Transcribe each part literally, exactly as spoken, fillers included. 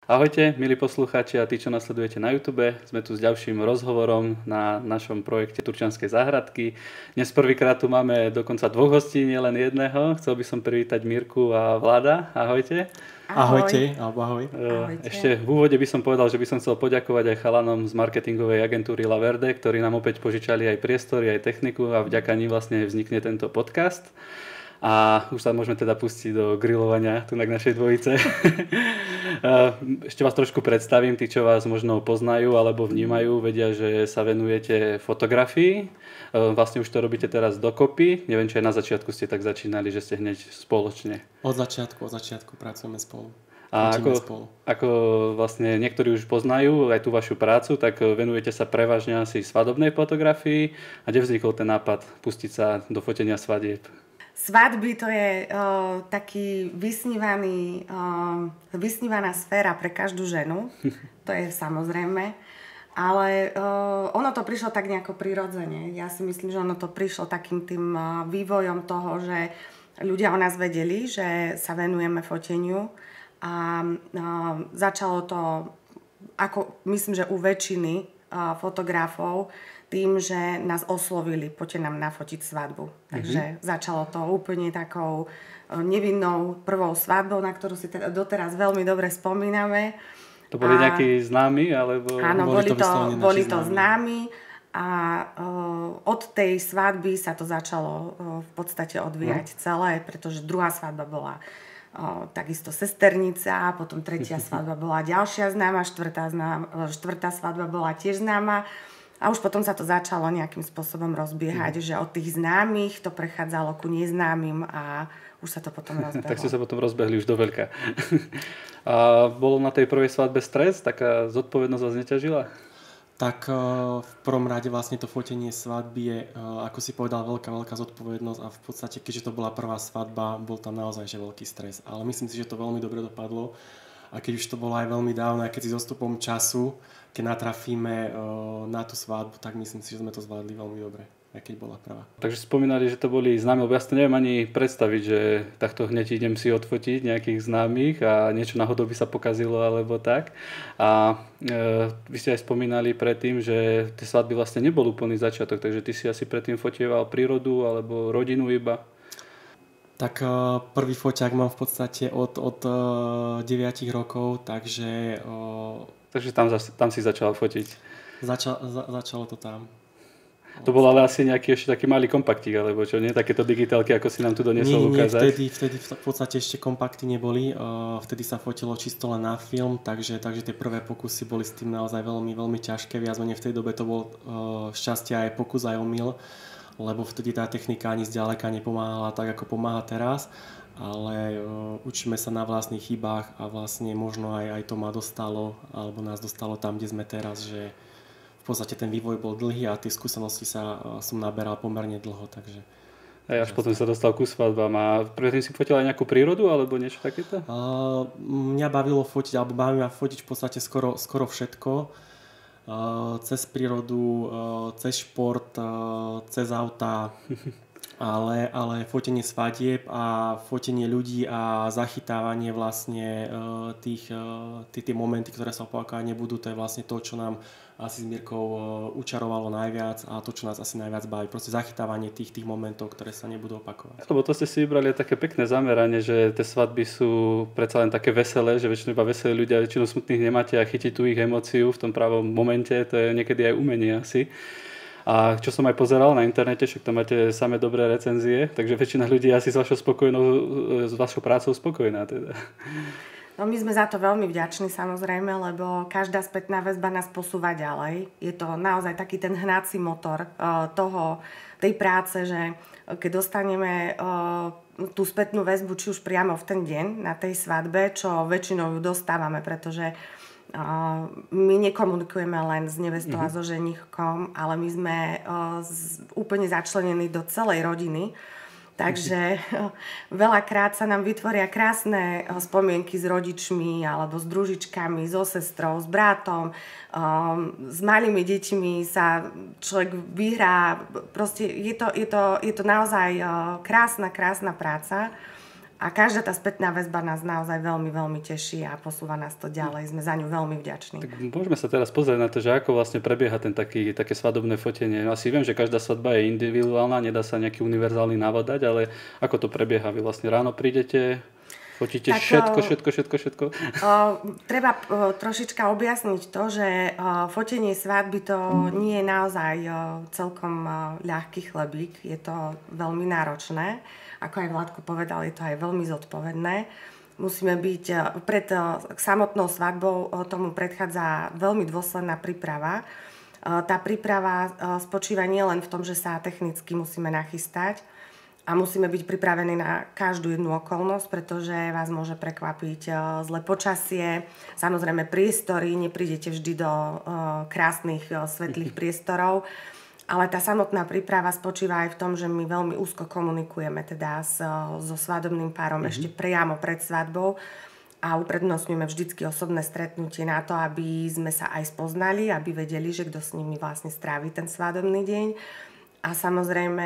Ahojte, milí poslucháči a tí, čo nasledujete na YouTube. Sme tu s ďalším rozhovorom na našom projekte Turčianskej záhradky. Dnes prvýkrát tu máme dokonca dvoch hostí, nielen jedného. Chcel by som privítať Mirku a Vlada. Ahojte. Ahoj. Ahojte, alebo ahoj. Ahojte. Ešte v úvode by som povedal, že by som chcel poďakovať aj chalanom z marketingovej agentúry Laverde, ktorí nám opäť požičali aj priestory, aj techniku a vďaka nim vlastne vznikne tento podcast. A už sa môžeme teda pustiť do grilovania tu na našej dvojice. Ešte vás trošku predstavím, tí, čo vás možno poznajú alebo vnímajú, vedia, že sa venujete fotografii. Vlastne už to robíte teraz dokopy. Neviem, či aj na začiatku ste tak začínali, že ste hneď spoločne. Od začiatku, od začiatku pracujeme spolu. A ako, spolu. ako vlastne niektorí už poznajú aj tú vašu prácu, tak venujete sa prevažne asi svadobnej fotografii. A kde vznikol ten nápad pustiť sa do fotenia svadieb? Svadby to je uh, taký vysnívaný, uh, vysnívaná sféra pre každú ženu, to je samozrejme, ale uh, ono to prišlo tak nejako prirodzene. Ja si myslím, že ono to prišlo takým tým uh, vývojom toho, že ľudia o nás vedeli, že sa venujeme foteniu a uh, začalo to, ako myslím, že u väčšiny uh, fotografov, tým, že nás oslovili, poďte nám nafotiť svadbu. Takže mm-hmm. začalo to úplne takou nevinnou prvou svadbou, na ktorú si teda doteraz veľmi dobre spomíname. To boli a... nejakí známi? Alebo... Áno, boli, boli to, boli to známi. A uh, od tej svadby sa to začalo uh, v podstate odvíjať mm. celé, pretože druhá svadba bola uh, takisto sesternica, potom tretia svadba bola ďalšia známa, štvrtá, známa, štvrtá svadba bola tiež známa. A už potom sa to začalo nejakým spôsobom rozbiehať, mm. že od tých známych to prechádzalo ku neznámym a už sa to potom rozbehlo. Tak ste sa potom rozbehli už do veľka. A bolo na tej prvej svadbe stres? Taká zodpovednosť vás neťažila? Tak v prvom rade vlastne to fotenie svadby je, ako si povedal, veľká, veľká zodpovednosť a v podstate, keďže to bola prvá svadba, bol tam naozaj že veľký stres. Ale myslím si, že to veľmi dobre dopadlo. A keď už to bolo aj veľmi dávno, aj keď si zostupom času, keď natrafíme uh, na tú svadbu, tak myslím si, že sme to zvládli veľmi dobre, aj keď bola prvá. Takže spomínali, že to boli známi, lebo ja si to neviem ani predstaviť, že takto hneď idem si odfotiť nejakých známych a niečo náhodou by sa pokazilo alebo tak. A e, vy ste aj spomínali predtým, že tie svadby vlastne nebol úplný začiatok, takže ty si asi predtým fotieval prírodu alebo rodinu iba. Tak uh, prvý foťák mám v podstate od, od uh, deviatich rokov, takže... Uh, takže tam, tam si začal fotiť. Začal, za, začalo to tam. To bol ale asi nejaký ešte taký malý kompaktík, alebo čo, nie? Takéto digitálky, ako si nám tu doniesol nie, nie, ukázať. Vtedy, vtedy v podstate ešte kompakty neboli. Uh, vtedy sa fotilo čisto len na film, takže, takže tie prvé pokusy boli s tým naozaj veľmi, veľmi ťažké. Viac menej v tej dobe to bol uh, šťastie aj pokus, aj omyl, lebo vtedy tá technika ani zďaleka nepomáhala tak, ako pomáha teraz, ale uh, učíme sa na vlastných chybách a vlastne možno aj, aj to ma dostalo, alebo nás dostalo tam, kde sme teraz, že v podstate ten vývoj bol dlhý a tie skúsenosti sa uh, som naberal pomerne dlho, takže... A až potom sa dostal ku svadbám a predtým si fotil aj nejakú prírodu alebo niečo takéto? Uh, mňa bavilo fotiť, alebo baví ma fotiť v podstate skoro, skoro všetko. Uh, cez prírodu, uh, cez šport, uh, cez auta, ale, ale fotenie svadieb a fotenie ľudí a zachytávanie vlastne uh, tých, uh, tí, tie momenty, ktoré sa opakovať nebudú, to je vlastne to, čo nám asi s Mirkou uh, učarovalo najviac a to, čo nás asi najviac baví. Proste zachytávanie tých, tých momentov, ktoré sa nebudú opakovať. Lebo to ste si vybrali také pekné zameranie, že tie svadby sú predsa len také veselé, že väčšinou iba veselí ľudia, väčšinou smutných nemáte a chytiť tú ich emóciu v tom pravom momente, to je niekedy aj umenie asi. A čo som aj pozeral na internete, však tam máte samé dobré recenzie, takže väčšina ľudí je asi s vašou spokojnou, s vašou prácou spokojná teda. No my sme za to veľmi vďační samozrejme, lebo každá spätná väzba nás posúva ďalej. Je to naozaj taký ten hnací motor uh, toho, tej práce, že keď dostaneme uh, tú spätnú väzbu, či už priamo v ten deň na tej svadbe, čo väčšinou ju dostávame, pretože uh, my nekomunikujeme len s nevestou mm-hmm. a so ženichkom, ale my sme uh, z, úplne začlenení do celej rodiny. Takže veľakrát sa nám vytvoria krásne spomienky s rodičmi alebo s družičkami, so sestrou, s bratom. S malými deťmi sa človek vyhrá. Proste je to, je to, je to naozaj krásna, krásna práca. A každá tá spätná väzba nás naozaj veľmi, veľmi teší a posúva nás to ďalej. Sme za ňu veľmi vďační. Tak môžeme sa teraz pozrieť na to, že ako vlastne prebieha ten taký, také svadobné fotenie. Asi viem, že každá svadba je individuálna, nedá sa nejaký univerzálny návod dať, ale ako to prebieha? Vy vlastne ráno prídete, fotíte tak, všetko, všetko, všetko, všetko? O, treba o, trošička objasniť to, že o, fotenie svadby to nie je naozaj o, celkom o, ľahký chlebík. Je to veľmi náročné. Ako aj Vládko povedal, je to aj veľmi zodpovedné. Musíme byť pred samotnou svadbou, tomu predchádza veľmi dôsledná príprava. Tá príprava spočíva nielen v tom, že sa technicky musíme nachystať a musíme byť pripravení na každú jednu okolnosť, pretože vás môže prekvapiť zlé počasie, samozrejme priestory, neprídete vždy do krásnych, svetlých priestorov. Ale tá samotná príprava spočíva aj v tom, že my veľmi úzko komunikujeme teda s, so svadobným párom mm-hmm. ešte priamo pred svadbou a uprednostňujeme vždycky osobné stretnutie na to, aby sme sa aj spoznali, aby vedeli, že kto s nimi vlastne strávi ten svadobný deň. A samozrejme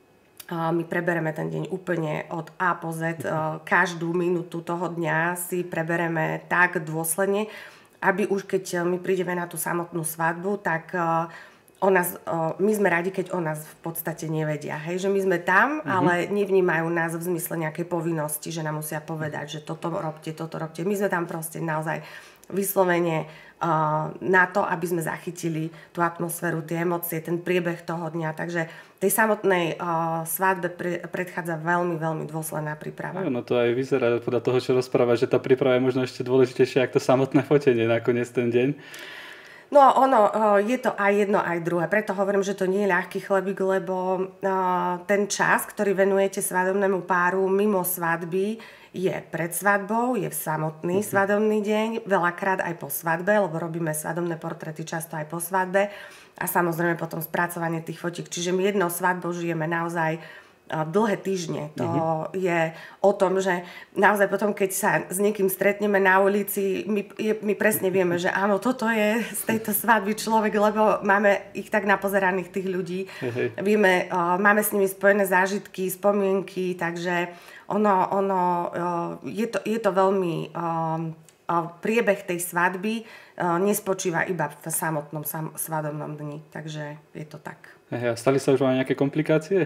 my prebereme ten deň úplne od A po Z. Mm-hmm. Každú minútu toho dňa si prebereme tak dôsledne, aby už keď my prídeme na tú samotnú svadbu, tak O nás, o, my sme radi, keď o nás v podstate nevedia. Hej? Že my sme tam, mm-hmm. ale nevnímajú nás v zmysle nejakej povinnosti, že nám musia povedať, že toto robte, toto robte. My sme tam proste naozaj vyslovene uh, na to, aby sme zachytili tú atmosféru, tie emócie, ten priebeh toho dňa. Takže tej samotnej uh, svadbe pre, predchádza veľmi, veľmi dôsledná príprava. No to aj vyzerá podľa toho, čo rozpráva, že tá príprava je možno ešte dôležitejšia ako to samotné fotenie nakoniec ten deň. No ono, je to aj jedno, aj druhé. Preto hovorím, že to nie je ľahký chlebík, lebo ten čas, ktorý venujete svadobnému páru mimo svadby, je pred svadbou, je v samotný mm-hmm. svadobný deň, veľakrát aj po svadbe, lebo robíme svadobné portréty často aj po svadbe a samozrejme potom spracovanie tých fotiek. Čiže my jednou svadbou žijeme naozaj dlhé týždne. To mm-hmm. je o tom, že naozaj potom, keď sa s niekým stretneme na ulici, my, je, my presne vieme, že áno, toto je z tejto svadby človek, lebo máme ich tak napozeraných tých ľudí. Mm-hmm. Vieme, uh, máme s nimi spojené zážitky, spomienky, takže ono, ono uh, je, to, je to veľmi... Uh, uh, priebeh tej svadby uh, nespočíva iba v samotnom sam, svadobnom dni. Takže je to tak. Hey, a stali sa už aj nejaké komplikácie?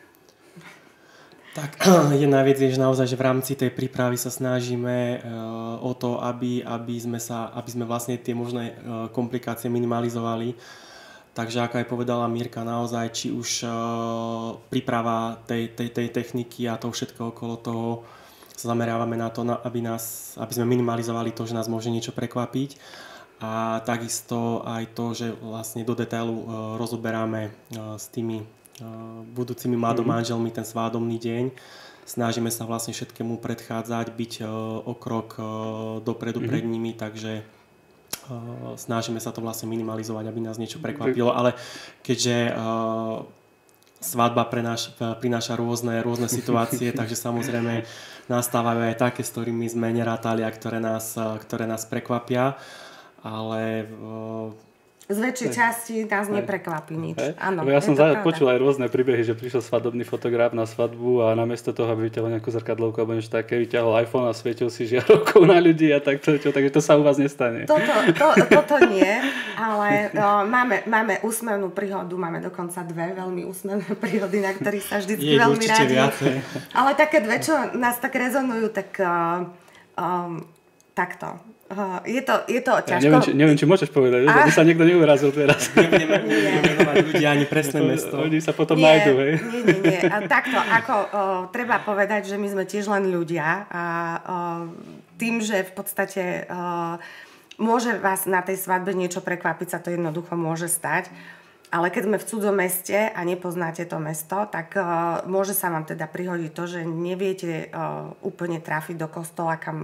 Tak jedna vec je, že naozaj, že v rámci tej prípravy sa snažíme uh, o to, aby, aby, sme sa, aby sme vlastne tie možné uh, komplikácie minimalizovali. Takže ako aj povedala Mirka, naozaj, či už uh, príprava tej, tej, tej techniky a toho všetko okolo toho, sa zameriavame na to, aby, nás, aby sme minimalizovali to, že nás môže niečo prekvapiť. A takisto aj to, že vlastne do detailu uh, rozoberáme uh, s tými budúcimi mladomanželmi ten svadobný deň. Snažíme sa vlastne všetkému predchádzať, byť o krok dopredu pred nimi, takže snažíme sa to vlastne minimalizovať, aby nás niečo prekvapilo. Ale keďže svadba prináša, prináša rôzne, rôzne situácie, takže samozrejme nastávajú aj také, s ktorými sme nerátali a ktoré nás, ktoré nás prekvapia. Ale z väčšej časti nás neprekvapí nič. Áno, ja som za, počul aj rôzne príbehy, že prišiel svadobný fotograf na svadbu a namiesto toho, aby vyťahol nejakú zrkadlovku alebo niečo také, vyťahol iPhone a svietil si žiarovkou na ľudí a takto, čo, takže to sa u vás nestane. Toto, to, toto nie, ale o, máme, máme úsmevnú príhodu, máme dokonca dve veľmi úsmevné príhody, na ktorých sa vždycky Je, veľmi rádi. Viacej. Ale také dve, čo nás tak rezonujú, tak uh, um, takto. Uh, je, to, je to ťažko. Ja neviem, či, neviem, či môžeš povedať, a... aby sa niekto neurazil teraz. Nebudeme menovať ľudia ani presné mesto. Oni sa potom nie, nájdu, hej? Nie, nie, nie. A takto, ako uh, treba povedať, že my sme tiež len ľudia a uh, tým, že v podstate uh, môže vás na tej svadbe niečo prekvapiť, sa to jednoducho môže stať. Ale keď sme v cudzom meste a nepoznáte to mesto, tak uh, môže sa vám teda prihodiť to, že neviete uh, úplne trafiť do kostola, kam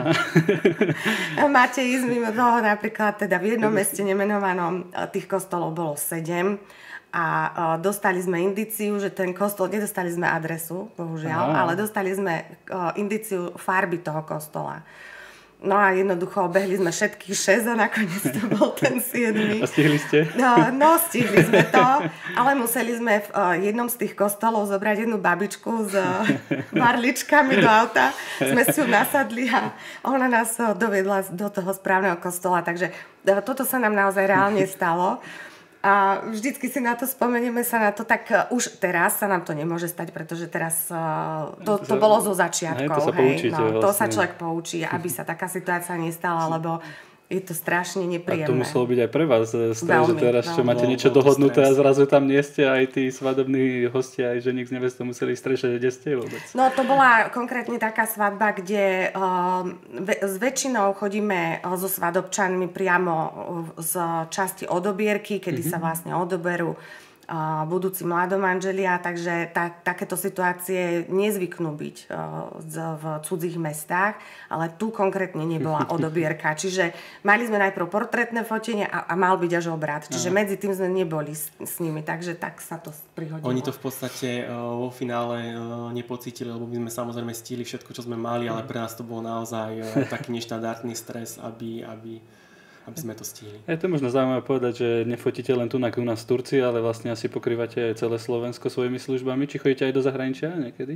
máte ísť mimo toho. Napríklad teda v jednom meste nemenovanom uh, tých kostolov bolo sedem a uh, dostali sme indíciu, že ten kostol, nedostali sme adresu, bohužiaľ, Aha. ale dostali sme uh, indíciu farby toho kostola. No a jednoducho obehli sme všetkých šesť a nakoniec to bol ten siedmy. A stihli ste? No, no, stihli sme to, ale museli sme v uh, jednom z tých kostolov zobrať jednu babičku s uh, marličkami do auta. Sme si ju nasadli a ona nás uh, doviedla do toho správneho kostola. Takže uh, toto sa nám naozaj reálne stalo. A vždycky si na to spomenieme sa na to, tak uh, už teraz sa nám to nemôže stať, pretože teraz uh, to, to bolo zo začiatkov. Hej, to sa poučíte, no, vlastne. To sa človek poučí, aby sa taká situácia nestala, lebo je to strašne nepríjemné. A to muselo byť aj pre vás stres, veľmi, že teraz čo veľmi. máte niečo Bol- bol to dohodnuté a stres. zrazu tam nie ste, aj tí svadobní hostia, aj ženík s nevestou museli strešať, kde ste vôbec. No to bola konkrétne taká svadba, kde uh, ve, s väčšinou chodíme uh, so svadobčanmi priamo uh, z časti odobierky, kedy mm-hmm. sa vlastne odoberú uh, budúci mladomanželia, takže ta, takéto situácie nezvyknú byť uh, z, v cudzích mestách, ale tu konkrétne nebola odobierka. Čiže mali sme najprv portrétne fotenie a, a mal byť až obrad. Čiže Aha. medzi tým sme neboli s, s nimi, takže tak sa to prihodilo. Oni to v podstate uh, vo finále uh, nepocítili, lebo my sme samozrejme stihli všetko, čo sme mali, ale pre nás to bol naozaj uh, taký neštandardný stres, aby, aby, aby sme to stihli. Je to možno zaujímavé povedať, že nefotíte len tu na u nás v Turcii, ale vlastne asi pokrývate aj celé Slovensko svojimi službami. Či chodíte aj do zahraničia niekedy?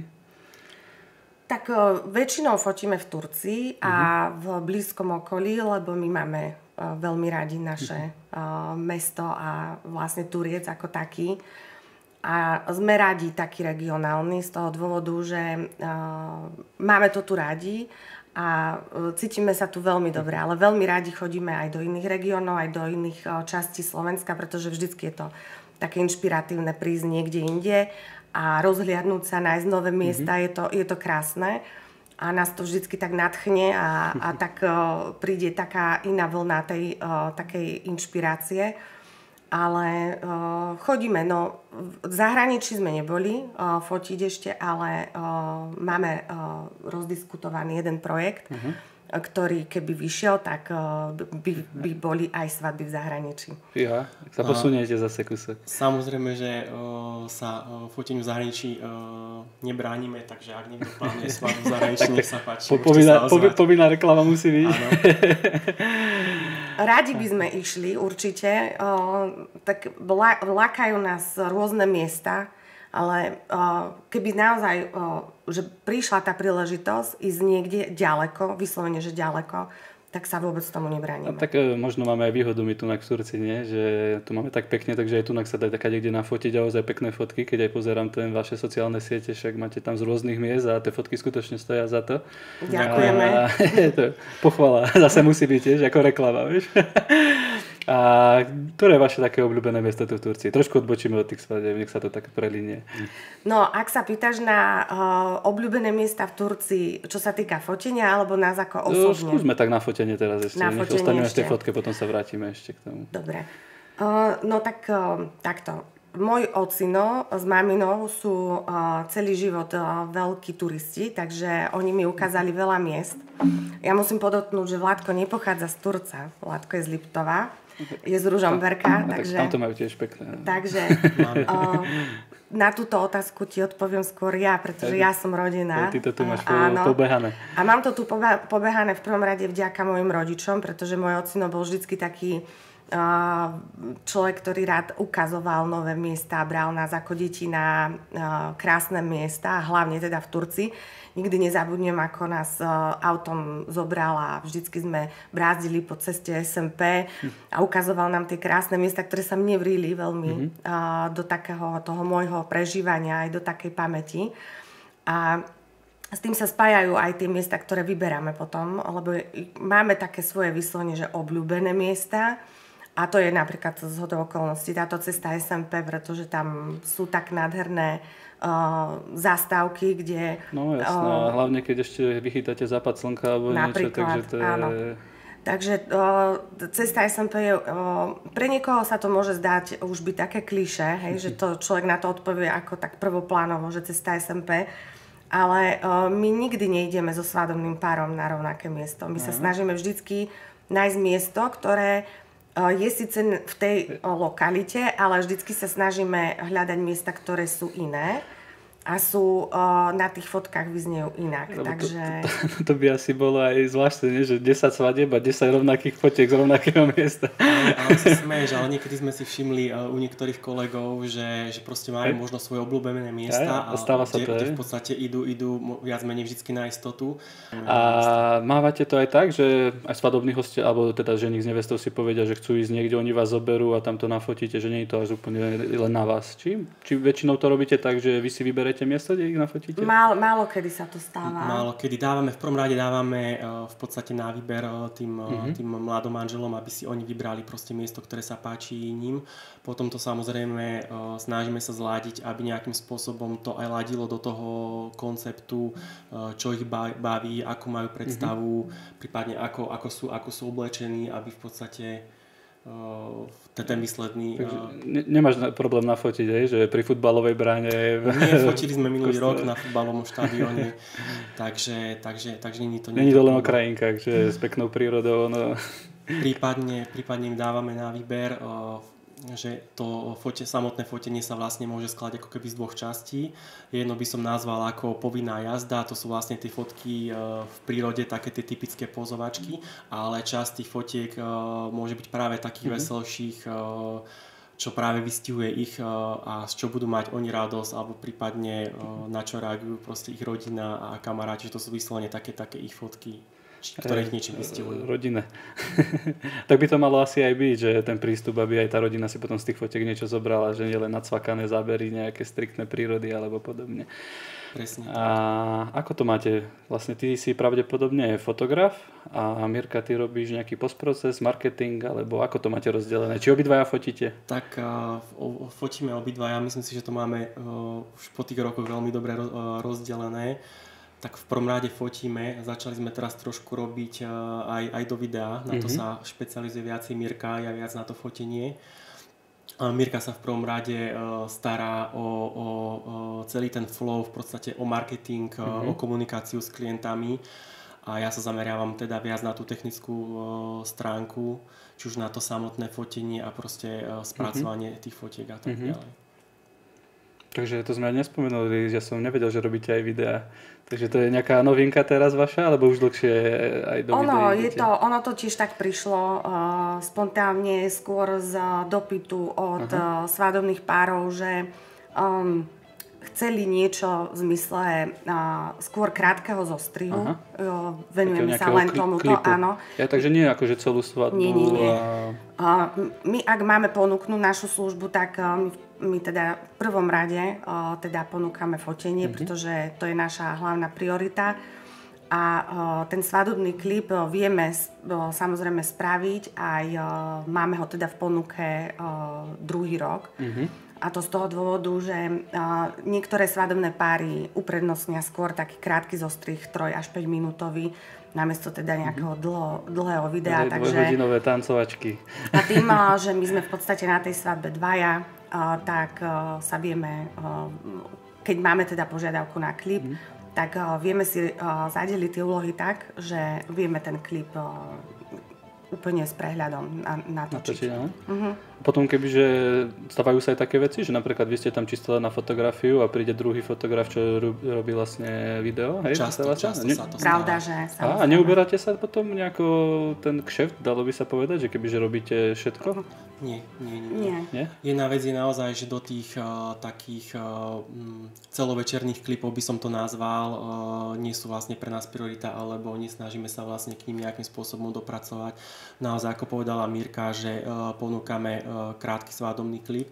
Tak o, väčšinou fotíme v Turcii a v blízkom okolí, lebo my máme o, veľmi radi naše o, mesto a vlastne Turiec ako taký. A sme radi takí regionálni z toho dôvodu, že o, máme to tu radi a o, cítime sa tu veľmi dobre, ale veľmi radi chodíme aj do iných regiónov, aj do iných o, častí Slovenska, pretože vždycky je to také inšpiratívne prísť niekde inde a rozhliadnúť sa, nájsť nové miesta, mm-hmm. je, to, je to krásne a nás to vždycky tak nadchne a, a tak uh, príde taká iná vlna tej uh, takej inšpirácie. Ale uh, chodíme, no v zahraničí sme neboli uh, fotiť ešte, ale uh, máme uh, rozdiskutovaný jeden projekt, mm-hmm. ktorý keby vyšiel, tak uh, by, by boli aj svadby v zahraničí. Ja, sa posuniete zase kusok. Samozrejme, že uh, sa uh, foteniu v zahraničí uh, nebránime, takže ak niekto plánuje svadbu v zahraničí, nech sa páči. Po, povinná, po, povinná reklama musí byť. Áno. Radi by sme išli určite, uh, tak vla, vlakajú nás rôzne miesta, ale uh, keby naozaj, uh, že prišla tá príležitosť ísť niekde ďaleko, vyslovene, že ďaleko, tak sa vôbec tomu nebránime. A tak e, možno máme aj výhodu my tu na Turcii, nie? Že tu máme tak pekne, takže aj tu sa dá takade kde nafotiť a ozaj pekné fotky, keď aj pozerám ten vaše sociálne siete, však máte tam z rôznych miest a tie fotky skutočne stoja za to. Ďakujeme. A, to pochvala, zase musí byť tiež ako reklama, vieš? A ktoré je vaše také obľúbené miesto tu v Turcii? Trošku odbočíme od tých svadieb, nech sa to tak prelinie. No, ak sa pýtaš na uh, obľúbené miesta v Turcii, čo sa týka fotenia, alebo nás ako No, osobne? skúsme tak na fotenie teraz ešte. Na Nech fotenie ostaneme v tej ešte. fotke, potom sa vrátime ešte k tomu. Dobre. Uh, no tak uh, takto. Môj ocino s maminou sú uh, celý život uh, veľkí turisti, takže oni mi ukázali veľa miest. Ja musím podotknúť, že Vládko nepochádza z Turca. Vládko je z Liptova. Je z Ružomberka, No, takže... tam to majú tiež pekné. Takže uh, na túto otázku ti odpoviem skôr ja, pretože ja som rodená. Ty to tu máš Uh, áno. pobehané. A mám to tu pobe- pobehané v prvom rade vďaka mojim rodičom, pretože môj ocino bol vždycky taký uh, človek, ktorý rád ukazoval nové miesta, bral nás ako deti na uh, krásne miesta, hlavne teda v Turcii. Nikdy nezabudnem, ako nás uh, autom zobral a vždycky sme brázdili po ceste es em pé a ukazoval nám tie krásne miesta, ktoré sa mne vrili veľmi mm-hmm. uh, do takého toho môjho prežívania, aj do takej pamäti. A s tým sa spájajú aj tie miesta, ktoré vyberáme potom, lebo máme také svoje vyslovene, že obľúbené miesta. A to je napríklad zhodou okolností táto cesta es em pé, pretože tam sú tak nádherné uh, zastávky, kde... No jasné, uh, hlavne keď ešte vychytáte západ slnka alebo niečo, takže to je... Áno. Takže uh, cesta es em pé je... Uh, pre niekoho sa to môže zdať už byť také klišé, hej, že to človek na to odpovie ako tak prvoplánovo, že cesta es em pé. Ale uh, my nikdy nejdeme so svadobným párom na rovnaké miesto. My sa snažíme vždycky nájsť miesto, ktoré je síce v tej lokalite, ale vždycky sa snažíme hľadať miesta, ktoré sú iné. a sú uh, na tých fotkách vyznejú inak. Lebo takže... to, to, to by asi bolo aj zvláštne, nie? Že desať svadieb a desať rovnakých fotiek z rovnakého miesta. Ale, ale sa smeješ, ale niekedy sme si všimli uh, u niektorých kolegov, že, že proste majú aj možno svoje obľúbené miesta, aj, a stáva sa kde, to, kde v podstate idú, idú viac menej vždycky na istotu. A mávate to aj tak, že aj svadobní hostia, alebo teda ženík s nevestou si povedia, že chcú ísť niekde, oni vás zoberú a tam to nafotíte, že nie je to až úplne len na vás. Či, či väčšinou to robíte tak, že vy si vyberete miesto, kde ich nafotíte? Málo, málo kedy sa to stáva. Málo kedy dávame, v prvom rade dávame uh, v podstate na výber uh, tým, uh, mm-hmm. tým mladom manželom, aby si oni vybrali proste miesto, ktoré sa páči ním. Potom to samozrejme uh, snažíme sa zladiť, aby nejakým spôsobom to aj ladilo do toho konceptu, uh, čo ich baví, akú majú predstavu, mm-hmm. prípadne ako, ako, sú, ako sú oblečení, aby v podstate Uh, ten výsledný... Uh... Ne, nemáš problém nafotiť, hej? Že pri futbalovej bráne... Nie, fotili sme minulý rok na futbalovom štadióne, takže, takže, takže nie to... Není to len o krajinkách, že s peknou prírodou, no... Prípadne, prípadne im dávame na výber, uh, že to fote, samotné fotenie sa vlastne môže skladať ako keby z dvoch častí. Jedno by som nazval ako povinná jazda, to sú vlastne tie fotky v prírode, také tie typické pozovačky, ale časť tých fotiek môže byť práve takých mm-hmm. veselších, čo práve vystihuje ich a z čo budú mať oni radosť, alebo prípadne na čo reagujú proste ich rodina a kamaráti, že to sú vyslovene také, také ich fotky, ktoré ich niečím vystihujú. Rodina. Tak by to malo asi aj byť, že ten prístup, aby aj tá rodina si potom z tých fotiek niečo zobrala, že nie len nacvakané zábery, nejaké striktné prírody alebo podobne. Presne. A ako to máte? Vlastne ty si pravdepodobne fotograf a Mirka, ty robíš nejaký postproces, marketing, alebo ako to máte rozdelené? Či obidvaja fotíte? Tak uh, fotíme obidvaja, myslím si, že to máme uh, už po tých rokoch veľmi dobre uh, rozdelené. Tak v prvom rade fotíme, začali sme teraz trošku robiť uh, aj, aj do videa, na to mm-hmm. sa špecializuje viacej Mirka, ja viac na to fotenie. Uh, Mirka sa v prvom rade uh, stará o, o, o celý ten flow, v podstate o marketing, mm-hmm. uh, o komunikáciu s klientami a ja sa zameriavam teda viac na tú technickú uh, stránku, či už na to samotné fotenie a proste uh, spracovanie mm-hmm. tých fotiek a tak mm-hmm. ďalej. Takže to sme aj nespomenuli, ja som nevedel, že robíte aj videá. Takže to je nejaká novinka teraz vaša, alebo už dlhšie aj do ono, videí? Je to, ono to tiež tak prišlo uh, spontánne, skôr z dopytu od uh, svadobných párov, že um, chceli niečo v zmysle uh, skôr krátkeho zostrihu. Uh, venujeme sa len kli- tomuto, klipu. Áno. Ja, takže nie akože celú svadbu. Nie, nie, nie. A... Uh, my, ak máme ponúknuť našu službu, tak uh, my, my teda v prvom rade uh, teda ponúkame fotenie, mm-hmm. pretože to je naša hlavná priorita. A uh, ten svadobný klip uh, vieme uh, samozrejme spraviť, aj uh, máme ho teda v ponuke uh, druhý rok. Mm-hmm. A to z toho dôvodu, že uh, niektoré svadobné páry uprednostnia skôr taký krátky zostrih, troj až päť minútový, namiesto teda nejakého dlho, dlhého videa. Takže dvojhodinové tancovačky. A tým, uh, že my sme v podstate na tej svadbe dvaja, uh, tak uh, sa vieme, uh, keď máme teda požiadavku na klip, mm. tak uh, vieme si uh, zadeliť tie úlohy tak, že vieme ten klip uh, úplne s prehľadom natočiť. Na uh-huh. Potom kebyže stávajú sa aj také veci, že napríklad vy ste tam čisto len na fotografiu a príde druhý fotograf, čo robí vlastne video, hej? Často, často ne... sa to stáva. Pravda, že sa A, a neuberáte sa potom nejako ten kšeft, dalo by sa povedať, že kebyže robíte všetko? Nie, nie, nie. nie. nie? Jedna vec je naozaj, že do tých uh, takých uh, celovečerných klipov by som to nazval, uh, nie sú vlastne pre nás priorita, alebo nesnažíme sa vlastne k ním nejakým spôsobom dopracovať. Naozaj, ako povedala Mirka, že uh, ponúkame uh, krátky svadobný klip.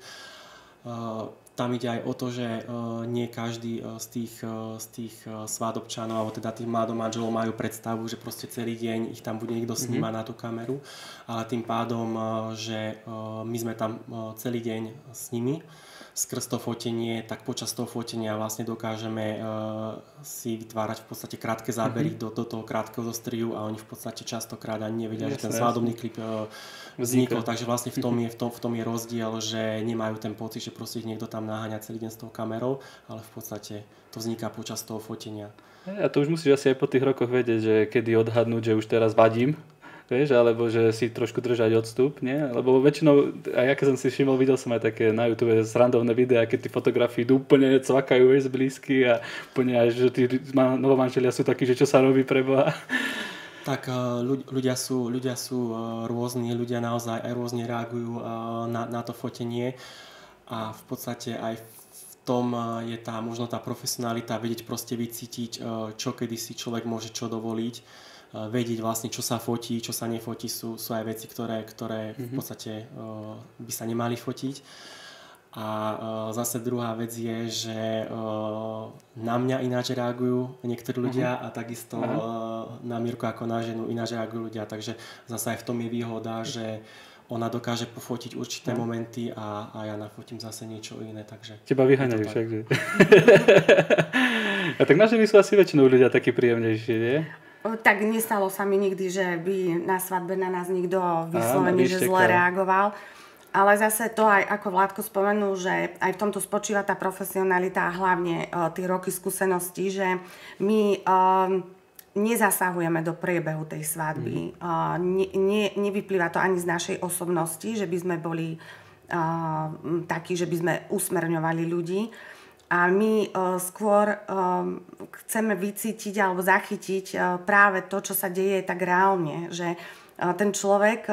Uh, tam ide aj o to, že uh, nie každý uh, z tých, uh, z tých uh, svadobčanov, alebo teda tých mladomanželov majú predstavu, že proste celý deň ich tam bude niekto snímať mm-hmm. na tú kameru, ale tým pádom, uh, že uh, my sme tam uh, celý deň s nimi, skrz to fotenie, tak počas toho fotenia vlastne dokážeme uh, si vytvárať v podstate krátke zábery mm-hmm. do, do toho krátkeho zostrihu a oni v podstate častokrát ani nevedia, jasne, že ten svadobný klip uh, vznikol, takže vlastne v tom, je, v, tom, v tom je rozdiel, že nemajú ten pocit, že proste ich niekto tam naháňa celý deň s tou kamerou, ale v podstate to vzniká počas toho fotenia. A to už musíš asi aj po tých rokoch vedieť, že kedy odhadnúť, že už teraz vadím, vieš, alebo že si trošku držať odstup, nie? Lebo väčšinou, aj ja keď som si všimol, videl som aj také na YouTube srandovné videá, keď tí fotografii idú úplne cvakajú z blízky a úplne aj, že tí novomanželia sú takí, že čo sa robí preboha. Tak ľudia sú, ľudia sú rôzni, ľudia naozaj aj rôzne reagujú na, na to fotenie a v podstate aj v tom je tá, možno tá profesionalita, vedieť proste vycítiť, čo kedy si človek môže čo dovoliť, vedieť vlastne, čo sa fotí, čo sa nefotí, sú, sú aj veci, ktoré, ktoré v podstate by sa nemali fotiť. A zase druhá vec je, že na mňa ináč reagujú niektorí ľudia uh-huh. a takisto uh-huh. na Mirku ako na ženu ináč reagujú ľudia, takže zase aj v tom je výhoda, že ona dokáže pofotiť určité uh-huh. momenty a, a ja nafotím zase niečo iné, takže... Teba vyháňajú však, že? A tak na ženy sú asi väčšinou ľudia takí príjemnejší, nie? Tak nestalo sa mi nikdy, že by na svadbe na nás nikto vyslovene, že zle reagoval. Ale zase to aj ako Vládko spomenul, že aj v tomto spočíva tá profesionalita a hlavne uh, tie roky skúseností, že my uh, nezasahujeme do priebehu tej svadby. Uh, ne, ne, nevyplýva to ani z našej osobnosti, že by sme boli uh, takí, že by sme usmerňovali ľudí. A my uh, skôr uh, chceme vycítiť alebo zachytiť uh, práve to, čo sa deje tak reálne, že ten človek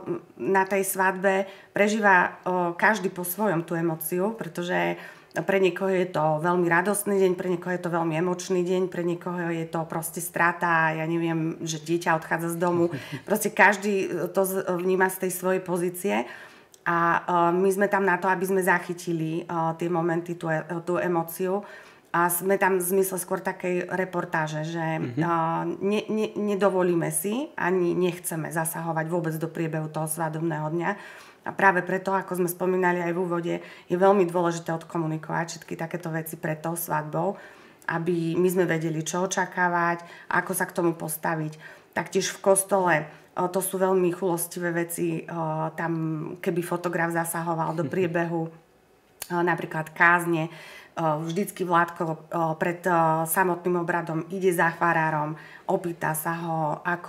na tej svadbe prežíva každý po svojom tú emóciu, pretože pre niekoho je to veľmi radostný deň, pre niekoho je to veľmi emočný deň, pre niekoho je to proste strata, ja neviem, že dieťa odchádza z domu. Proste každý to vníma z tej svojej pozície a my sme tam na to, aby sme zachytili tie momenty, tú, tú emóciu. A sme tam v zmysle skôr takej reportáže, že mm-hmm. uh, ne, ne, nedovolíme si, ani nechceme zasahovať vôbec do priebehu toho svadobného dňa. A práve preto, ako sme spomínali aj v úvode, je veľmi dôležité odkomunikovať všetky takéto veci pred tou svadbou, aby my sme vedeli, čo očakávať, ako sa k tomu postaviť. Taktiež v kostole uh, to sú veľmi chulostivé veci, uh, tam keby fotograf zasahoval do priebehu uh, napríklad kázne, vždycky Vládko pred samotným obradom ide za farárom, opýta sa ho, ako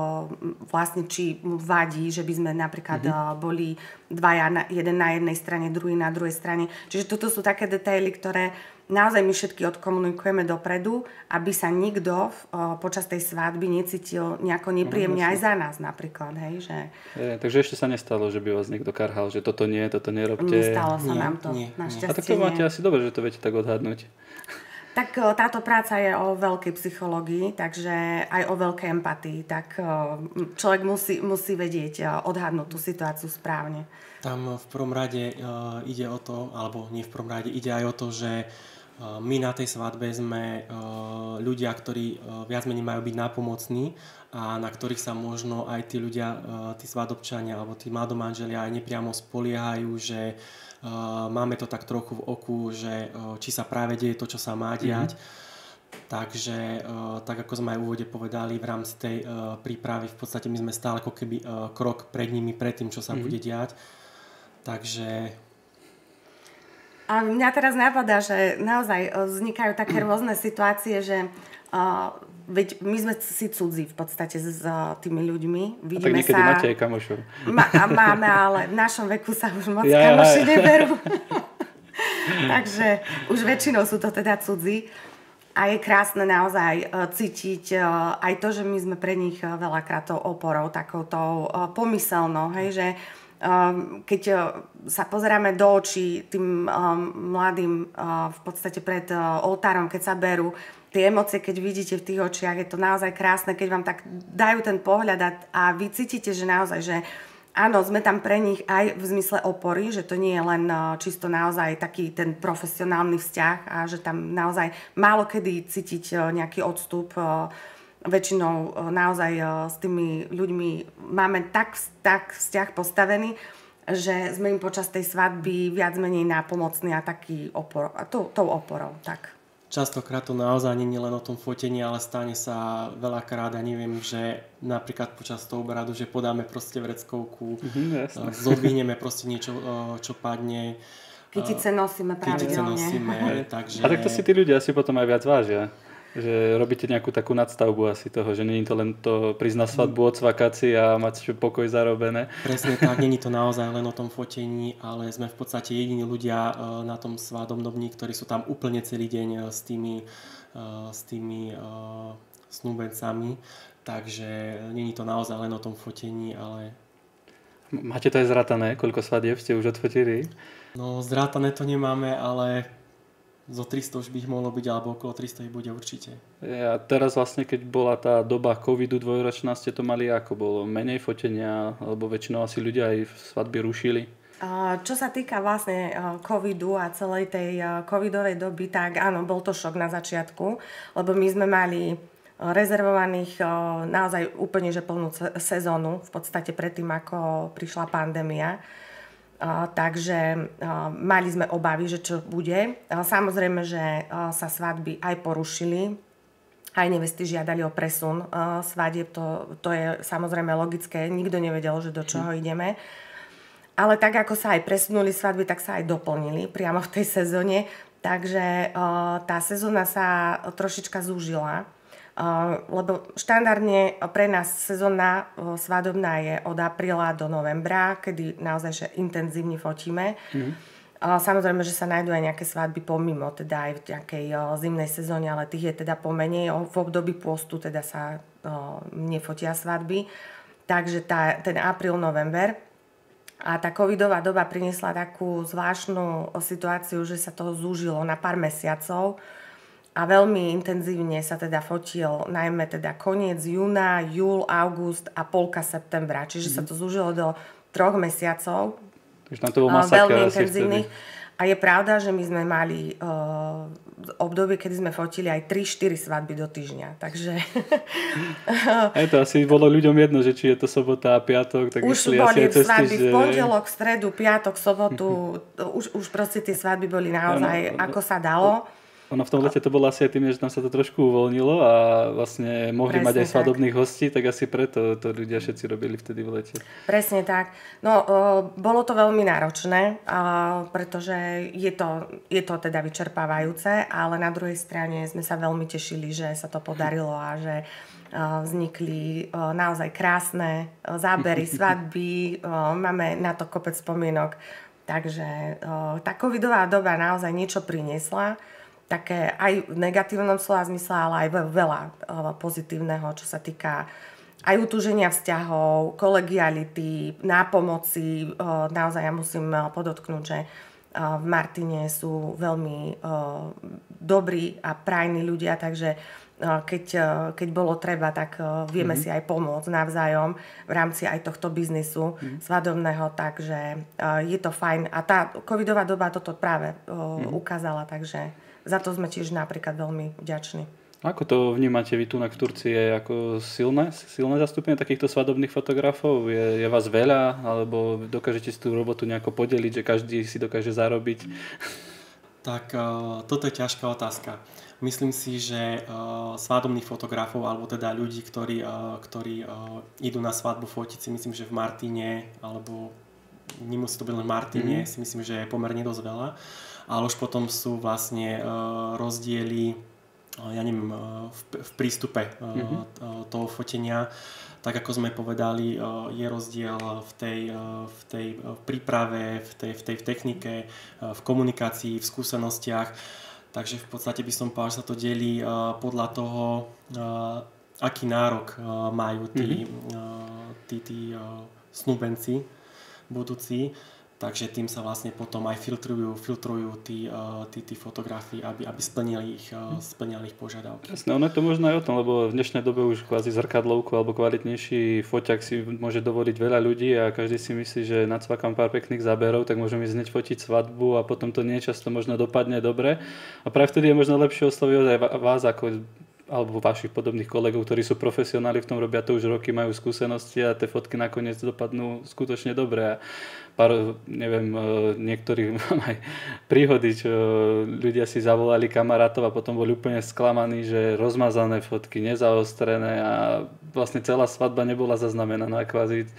vlastne, či mu vadí, že by sme napríklad mm-hmm. boli dvaja, jeden na jednej strane, druhý na druhej strane. Čiže toto sú také detaily, ktoré naozaj my všetky odkomunikujeme dopredu, aby sa nikto počas tej svadby necítil nejako nepríjemne aj za nás napríklad. Hej, že... je, takže ešte sa nestalo, že by vás niekto karhal, že toto nie, toto nerobte. Nestalo sa nie, nám to, nie, našťastie. A tak to máte asi dobre, že to viete tak odhadnúť. Tak táto práca je o veľkej psychológii, takže aj o veľkej empatii. Tak človek musí, musí vedieť odhadnúť tú situáciu správne. Tam v prvom rade uh, ide o to, alebo nie v prvom rade, ide aj o to, že uh, my na tej svadbe sme uh, ľudia, ktorí uh, viac menej majú byť nápomocní a na ktorých sa možno aj tí ľudia, uh, tí svadobčania alebo tí mladomanželia aj nepriamo spoliehajú, že Uh, máme to tak trochu v oku, že uh, či sa práve deje to, čo sa má diať. Mm-hmm. Takže uh, tak ako sme aj v úvode povedali, v rámci tej uh, prípravy v podstate my sme stále ako keby uh, krok pred nimi, pred tým, čo sa mm-hmm. bude diať. Takže... A mňa teraz napadá, že naozaj vznikajú také rôzne situácie, že uh, veď my sme si cudzí v podstate s uh, tými ľuďmi. Vidíme a tak niekedy sa... máte aj kamošov. Ma- a máme, ale v našom veku sa už moc ja, kamoši ja. neberú. Takže už väčšinou sú to teda cudzí. A je krásne naozaj uh, cítiť uh, aj to, že my sme pre nich uh, veľakrát tou oporou, takoutou uh, pomyselnou, hej, že Um, keď uh, sa pozeráme do očí tým um, mladým uh, v podstate pred uh, oltárom, keď sa berú tie emócie, keď vidíte v tých očiach, je to naozaj krásne, keď vám tak dajú ten pohľad a, a vy cítite, že naozaj, že áno, sme tam pre nich aj v zmysle opory, že to nie je len uh, čisto naozaj taký ten profesionálny vzťah a že tam naozaj málo kedy cítiť uh, nejaký odstup. Uh, Väčšinou naozaj s tými ľuďmi máme tak, tak vzťah postavený, že sme im počas tej svadby viac menej nápomocní a taký opor, a tou, tou oporou. Tak. Častokrát to naozaj nie je len o tom fotení, ale stane sa veľakrát, ja neviem, že napríklad počas toho obradu, že podáme proste vreckovku, mm-hmm, zodvihneme proste niečo, čo padne. Kytice nosíme pravidelne. Kytice nosíme, takže... A tak to si tí ľudia asi potom aj viac vážia. Že robíte nejakú takú nadstavbu asi toho, že nie je to len to prísť na svadbu, odsvakať si a mať pokoj zarobené. Presne tak, nie je to naozaj len o tom fotení, ale sme v podstate jediní ľudia na tom svadobnom ktorí sú tam úplne celý deň s tými, s tými snúbencami. Takže nie je to naozaj len o tom fotení, ale... Máte to aj zratané? Koľko svadieb ste už odfotili? No zrátané to nemáme, ale zo tristo už by ich mohlo byť, alebo okolo tristo ich bude určite. A teraz vlastne, keď bola tá doba covidu dvojročná, ste to mali ako? Bolo menej fotenia, alebo väčšinou asi ľudia aj svadby rušili? Čo sa týka vlastne covidu a celej tej covidovej doby, tak áno, bol to šok na začiatku, lebo my sme mali rezervovaných naozaj úplne že plnú sezónu, v podstate predtým, ako prišla pandémia. Uh, takže uh, mali sme obavy, že čo bude. Uh, samozrejme, že uh, sa svadby aj porušili. Aj nevesty žiadali o presun uh, svadieb. To, to je samozrejme logické. Nikto nevedel, že do čoho ideme. Ale tak, ako sa aj presunuli svadby, tak sa aj doplnili priamo v tej sezóne. Takže uh, tá sezóna sa trošička zúžila. Uh, lebo štandardne pre nás sezónna uh, svadobná je od apríla do novembra, kedy naozaj že intenzívne fotíme. Mm. Uh, samozrejme, že sa nájdú aj nejaké svadby pomimo, teda aj v nejakej uh, zimnej sezóne, ale tých je teda pomenej. V období pôstu teda sa uh, nefotia svadby. Takže tá, ten apríl, november. A tá covidová doba priniesla takú zvláštnu situáciu, že sa to zúžilo na pár mesiacov. A veľmi intenzívne sa teda fotil najmä teda koniec júna, júl, august a polka septembra. Čiže mm. sa to zúžilo do troch mesiacov. Takže tam to bol masaker veľmi intenzívnych. A je pravda, že my sme mali uh, obdobie, kedy sme fotili aj tri štyri svadby do týždňa. Takže... Aj to asi bolo ľuďom jedno, že či je to sobota a piatok, tak už išli boli asi aj cez svadby týždeň. V pondelok, v stredu, piatok, sobotu. už, už proste tie svadby boli naozaj ano, ako sa dalo. Ono v tom lete to bolo asi aj tým, že tam sa to trošku uvoľnilo a vlastne mohli Presne mať aj tak. svadobných hostí, tak asi preto to ľudia všetci robili vtedy v lete. Presne tak. No, bolo to veľmi náročné, pretože je to, je to teda vyčerpávajúce, ale na druhej strane sme sa veľmi tešili, že sa to podarilo a že vznikli naozaj krásne zábery, svadby, máme na to kopec spomienok. Takže tá covidová doba naozaj niečo priniesla, také aj v negatívnom slova zmysle, ale aj veľa pozitívneho, čo sa týka aj utúženia vzťahov, kolegiality, nápomoci. Naozaj ja musím podotknúť, že v Martine sú veľmi dobrí a prajní ľudia, takže keď, keď bolo treba, tak vieme mm-hmm. si aj pomôcť navzájom v rámci aj tohto biznisu mm-hmm. svadobného, takže je to fajn. A tá covidová doba toto práve mm-hmm. ukázala, takže za to sme tiež napríklad veľmi vďační. Ako to vnímate vy tu v Turcii? Ako silné, silné zastúpenie takýchto svadobných fotografov? Je, je vás veľa? Alebo dokážete si tú robotu nejako podeliť, že každý si dokáže zarobiť? Tak toto je ťažká otázka. Myslím si, že svadobných fotografov, alebo teda ľudí, ktorí, ktorí idú na svadbu fotiť, si myslím, že v Martine, alebo nemusí to byť len v Martine, mm. si myslím, že je pomerne dosť veľa. Ale už potom sú vlastne uh, rozdiely, uh, ja neviem, uh, v, v prístupe uh, mm-hmm. toho fotenia. Tak ako sme povedali, uh, je rozdiel v tej, uh, v tej uh, príprave, v tej, v tej v technike, uh, v komunikácii, v skúsenostiach. Takže v podstate by som povedal, že sa to delí uh, podľa toho, uh, aký nárok uh, majú tí, mm-hmm. uh, tí, tí uh, snúbenci budúci. Takže tým sa vlastne potom aj filtrujú, filtrujú tí, uh, tí, tí fotografii, aby, aby splnili ich, uh, splnili ich požiadavky. Jasné, ono je to možno aj o tom, lebo v dnešnej dobe už kvázi zrkadlovku alebo kvalitnejší foťak si môže dovoliť veľa ľudí a každý si myslí, že nacvakám pár pekných záberov, tak môžem ísť hneď fotiť svadbu a potom to niečasto možno dopadne dobre. A práve vtedy je možno lepšie osloviť aj vás ako alebo vašich podobných kolegov, ktorí sú profesionáli v tom, robia to už roky, majú skúsenosti a tie fotky nakoniec dopadnú skutočne dobre. A pár, neviem, niektorí mám aj príhody, čo ľudia si zavolali kamarátov a potom boli úplne sklamaní, že rozmazané fotky, nezaostrené a vlastne celá svadba nebola zaznamenaná. Kvázi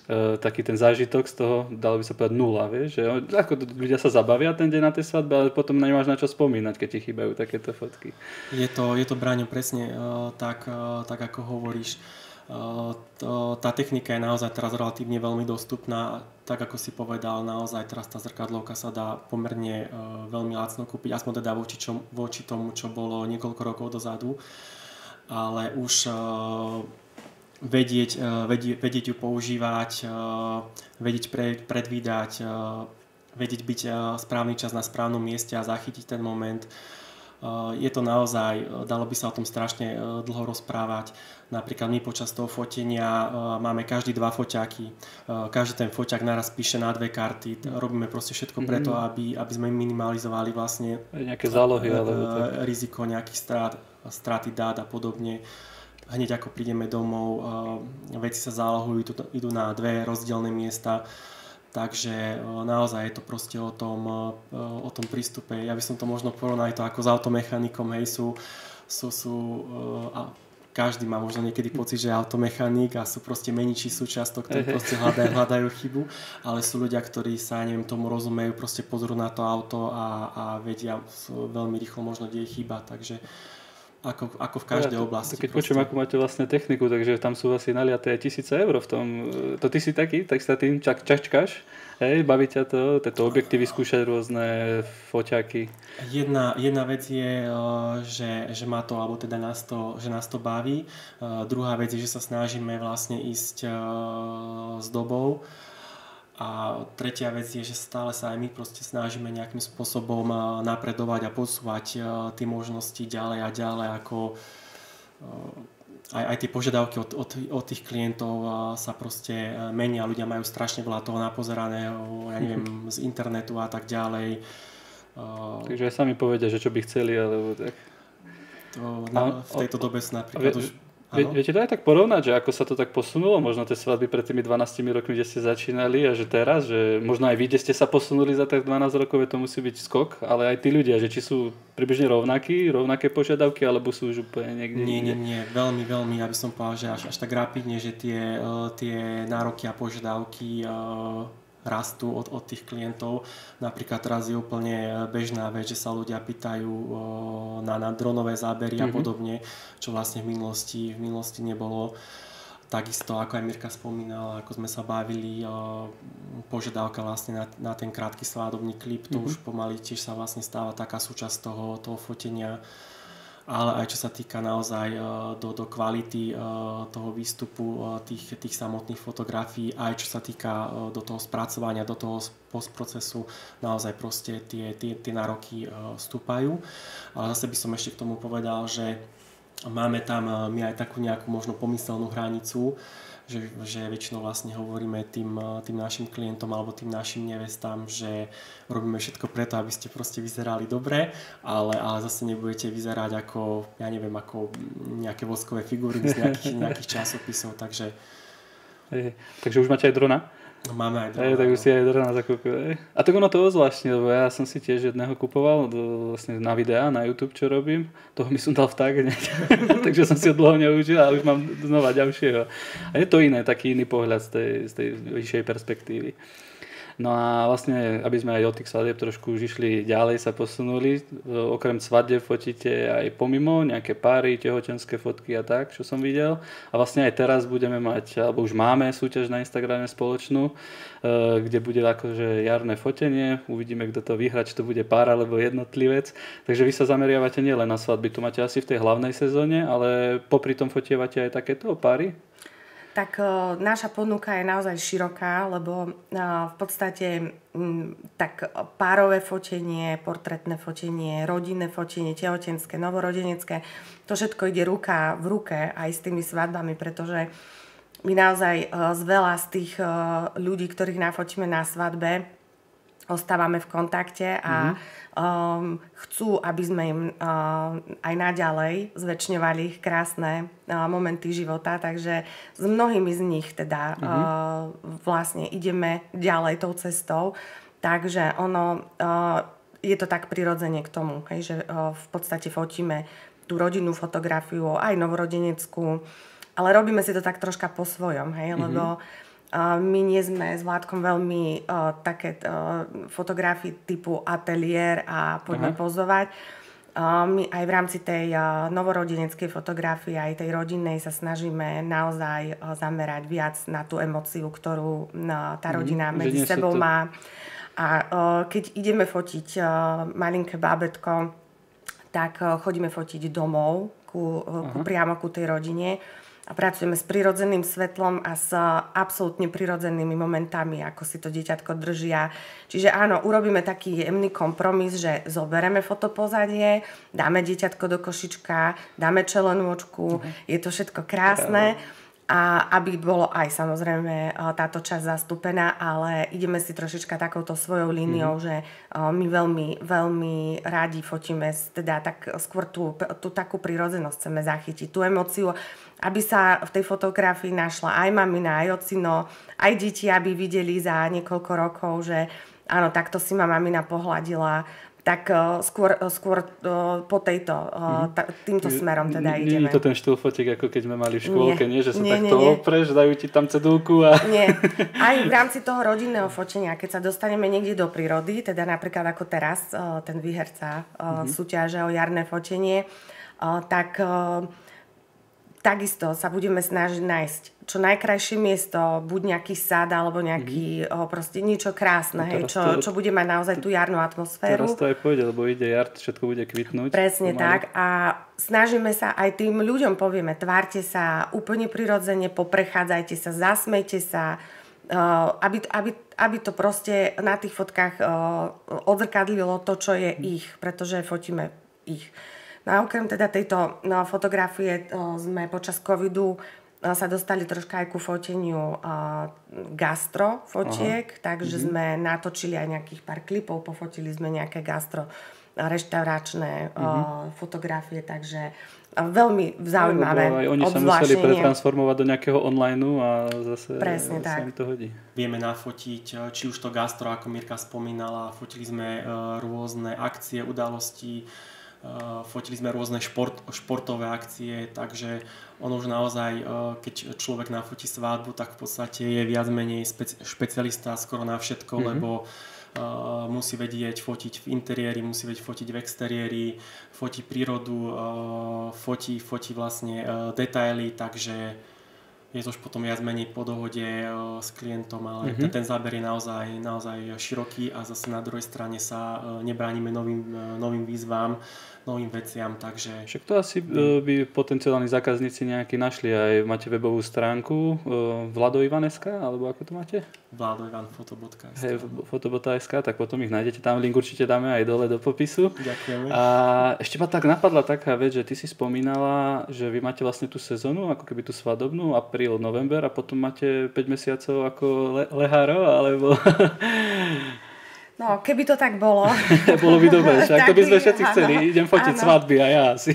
Uh, taký ten zážitok z toho, dalo by sa povedať nula, vieš, že ako ľudia sa zabavia ten deň na tej svadbe, ale potom nemáš na čo spomínať, keď ti chýbajú takéto fotky. Je to, je to Braňo, presne uh, tak, uh, tak ako hovoríš. Uh, to, tá technika je naozaj teraz relatívne veľmi dostupná, tak ako si povedal, naozaj teraz tá zrkadlovka sa dá pomerne uh, veľmi lacno kúpiť, aspoň teda voči, čo, voči tomu, čo bolo niekoľko rokov dozadu, ale už uh, Vedieť, vedieť, vedieť ju používať, vedieť pre, predvídať, vedieť byť správny čas na správnom mieste a zachytiť ten moment. Je to naozaj, dalo by sa o tom strašne dlho rozprávať. Napríklad my počas toho fotenia máme každý dva foťáky. Každý ten foťák naraz píše na dve karty. Robíme proste všetko preto, aby, aby sme minimalizovali vlastne nejaké zálohy, alebo tak. Riziko nejakých strát, straty dát a podobne. Hneď ako prídeme domov, veci sa zálohujú, idú na dve rozdielne miesta, takže naozaj je to proste o tom, o tom prístupe. Ja by som to možno porovnal to ako s automechanikom, hej, sú, sú, sú a každý má možno niekedy pocit, že je automechanik a sú proste meniči súčiastok, ktorí proste hľadajú, hľadajú chybu, ale sú ľudia, ktorí sa, neviem, tomu rozumejú, proste pozrú na to auto a, a vedia veľmi rýchlo možno, kde je chyba, takže Ako, ako v každej ja, oblasti. Keď počujem, ako máte vlastne techniku, takže tam sú asi naliaté aj tisíce eur v tom. To ty si taký, tak sa tým čak, čačkaš, hej, baví ťa to, tieto objektívy skúšať rôzne foťáky. Jedna, jedna vec je, že, že má to, alebo teda nás to, že nás to baví. Druhá vec je, že sa snažíme vlastne ísť s dobou. A tretia vec je, že stále sa aj my proste snažíme nejakým spôsobom napredovať a posúvať tie možnosti ďalej a ďalej, ako aj, aj tie požiadavky od, od, od tých klientov sa proste menia. Ľudia majú strašne veľa toho napozeraného, ja neviem, z internetu a tak ďalej. Takže aj sami povedia, že čo by chceli, alebo tak. To, na, v tejto dobe sa napríklad vie, už... Vie, viete to aj tak porovnať, že ako sa to tak posunulo, možno tie svadby pred tými dvanástimi rokmi, kde ste začínali a že teraz, že možno aj vy, kde ste sa posunuli za tak dvanásť rokov, to musí byť skok, ale aj tí ľudia, že či sú približne rovnakí, rovnaké požiadavky, alebo sú už úplne niekde... Nie, nie, nie, veľmi, veľmi, ja by som povedal, že až, až tak rapidne, že tie, tie nároky a požiadavky rastú od, od tých klientov. Napríklad teraz je úplne bežná vec, že sa ľudia pýtajú na, na dronové zábery mm-hmm. a podobne, čo vlastne v minulosti, v minulosti nebolo. Takisto, ako aj Mirka spomínala, ako sme sa bavili, požiadavka vlastne na, na ten krátky svadobný klip, to mm-hmm. už pomaly tiež sa vlastne stáva taká súčasť toho, toho fotenia. Ale aj čo sa týka naozaj do, do kvality toho výstupu tých, tých samotných fotografií, aj čo sa týka do toho spracovania, do toho postprocesu, naozaj proste tie, tie, tie nároky stúpajú. Ale zase by som ešte k tomu povedal, že máme tam my aj takú nejakú možno pomyselnú hranicu, že, že väčšinou vlastne hovoríme tým, tým našim klientom alebo tým našim nevestám, že robíme všetko preto, aby ste proste vyzerali dobre, ale, ale zase nebudete vyzerať ako, ja neviem, ako nejaké voskové figúry z nejakých, nejakých časopisov, takže... Ej, takže už máte aj drona? Máme aj drona. Ej, tak už si aj drona zakúpil. A tak ono to ozvláštne, lebo ja som si tiež jedného kupoval do, vlastne na videá, na YouTube, čo robím. Toho mi som dal vták, takže som si ho dlho neužil a už mám znova ďalšieho. A je to iné, taký iný pohľad z tej, z tej vyššej perspektívy. No a vlastne, aby sme aj od tých svadieb trošku už išli ďalej, sa posunuli. Okrem svadieb fotíte aj pomimo, nejaké páry, tehotenské fotky a tak, čo som videl. A vlastne aj teraz budeme mať, alebo už máme súťaž na Instagrame spoločnú, kde bude akože jarné fotenie. Uvidíme, kto to vyhrá, či to bude pár alebo jednotlivec. Takže vy sa zameriavate nielen na svadby, tu máte asi v tej hlavnej sezóne, ale popri tom fotievate aj takéto páry? Tak uh, naša ponuka je naozaj široká, lebo uh, v podstate um, tak párové fotenie, portrétne fotenie, rodinné fotenie, tehotenské, novorodenecké, to všetko ide ruka v ruke aj s tými svadbami, pretože my naozaj uh, z veľa z tých uh, ľudí, ktorých nafotíme na svadbe, ostávame v kontakte a um, chcú, aby sme im uh, aj naďalej zväčšňovali ich krásne uh, momenty života, takže s mnohými z nich teda uh, vlastne ideme ďalej tou cestou, takže ono uh, je to tak prirodzene k tomu, hej, že uh, v podstate fotíme tú rodinnú fotografiu, aj novorodeneckú, ale robíme si to tak troška po svojom, hej, mm-hmm. lebo My nie sme s Vládkom veľmi uh, také uh, fotografie typu ateliér a poďme Aha. pozovať. Uh, my aj v rámci tej uh, novorodeneckej fotografie, aj tej rodinnej sa snažíme naozaj uh, zamerať viac na tú emóciu, ktorú uh, tá rodina mm, medzi sebou to... má. A uh, keď ideme fotiť uh, malinké bábätko, tak uh, chodíme fotiť domov ku, uh, ku, priamo ku tej rodine. A pracujeme s prirodzeným svetlom a s absolútne prirodzenými momentami, ako si to dieťatko držia. Čiže áno, urobíme taký jemný kompromis, že zobereme fotopozadie, dáme dieťatko do košička, dáme čelenôčku, uh-huh. je to všetko krásne. A aby bolo aj samozrejme táto časť zastúpená, ale ideme si trošička takouto svojou líniou, mm-hmm. že my veľmi, veľmi rádi fotíme, teda tak skôr tú, tú takú prirodzenosť chceme zachytiť, tú emóciu, aby sa v tej fotografii našla aj mamina, aj ocino, aj deti, aby videli za niekoľko rokov, že áno, takto si ma mamina pohľadila, tak uh, skôr, uh, skôr uh, po tejto, uh, ta, týmto smerom teda nie, ideme. Nie je to ten štýl fotiek, ako keď sme mali v škôlke, nie? nie? Že sa nie, takto nie, nie. opreš, dajú ti tam cedulku a... Nie. Aj v rámci toho rodinného fotenia, keď sa dostaneme niekde do prírody, teda napríklad ako teraz, uh, ten výherca uh, mm-hmm. súťaže o jarné fotenie, uh, tak uh, takisto sa budeme snažiť nájsť čo najkrajšie miesto, buď nejaký sad, alebo nejaký mm-hmm. o, proste niečo krásne, no, hej, čo, to, čo bude mať naozaj tú jarnú atmosféru. Teraz to aj pôjde, lebo ide jar, všetko bude kvitnúť. Presne pomaly. tak a snažíme sa aj tým ľuďom povieme, tvárte sa úplne prirodzene, poprechádzajte sa, zasmejte sa, uh, aby, aby, aby to proste na tých fotkách uh, odzrkadlilo to, čo je mm. ich, pretože fotíme ich. No a okrem teda tejto no, fotografie uh, sme počas covidu sa dostali troška aj ku foteniu uh, gastro fotiek, Aha. takže mm-hmm. sme natočili aj nejakých pár klipov, pofotili sme nejaké gastro reštauračné mm-hmm. uh, fotografie, takže uh, veľmi zaujímavé. No, aj oni sa museli pretransformovať do nejakého online a zase Presne sa tak. im to hodí. Vieme nafotiť, či už to gastro, ako Mirka spomínala, fotili sme uh, rôzne akcie, udalosti, Uh, fotili sme rôzne šport, športové akcie, takže ono už naozaj, uh, keď človek nafotí svadbu, tak v podstate je viac menej speci- špecialista skoro na všetko, mm-hmm. lebo uh, musí vedieť fotiť v interiéri, musí vedieť fotiť v exteriéri, fotí prírodu, uh, fotí, fotí vlastne uh, detaily, takže je to už potom viac menej po dohode uh, s klientom, ale mm-hmm. ten, ten záber je naozaj, naozaj široký a zase na druhej strane sa uh, nebránime novým, uh, novým výzvam, novým veciam, takže... Však to asi uh, by potenciálni zákazníci nejaký našli, aj máte webovú stránku uh, Vlado Ivan bodka es ká, alebo ako to máte? Vlado Ivan foto bodka es ká. Hej, foto bodka es ká, tak potom ich nájdete, tam link určite dáme aj dole do popisu. Ďakujeme. A ešte ma tak napadla taká vec, že ty si spomínala, že vy máte vlastne tú sezónu, ako keby tú svadobnú, apríl, november a potom máte päť mesiacov ako le- lehárov, alebo... No, keby to tak bolo. Bolo by dobre, však to by sme všetci chceli. Idem fotiť áno. svadby a ja asi.